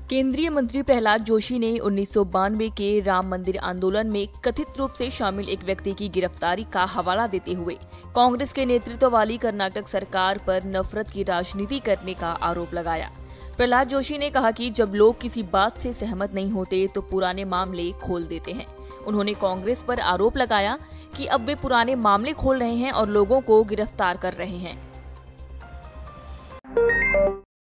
केंद्रीय मंत्री प्रहलाद जोशी ने 1992 के राम मंदिर आंदोलन में कथित रूप से शामिल एक व्यक्ति की गिरफ्तारी का हवाला देते हुए कांग्रेस के नेतृत्व वाली कर्नाटक सरकार पर नफरत की राजनीति करने का आरोप लगाया। प्रहलाद जोशी ने कहा कि जब लोग किसी बात से सहमत नहीं होते तो पुराने मामले खोल देते हैं। उन्होंने कांग्रेस पर आरोप लगाया कि अब वे पुराने मामले खोल रहे हैं और लोगों को गिरफ्तार कर रहे हैं।